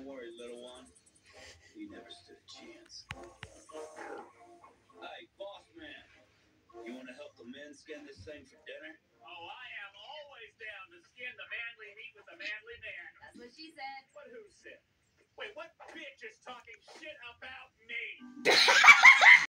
Don't worry, little one. You never stood a chance. Hey, boss man. You want to help the men skin this thing for dinner? Oh, I am always down to skin the manly meat with the manly man. That's what she said. But who said? Wait, what bitch is talking shit about me?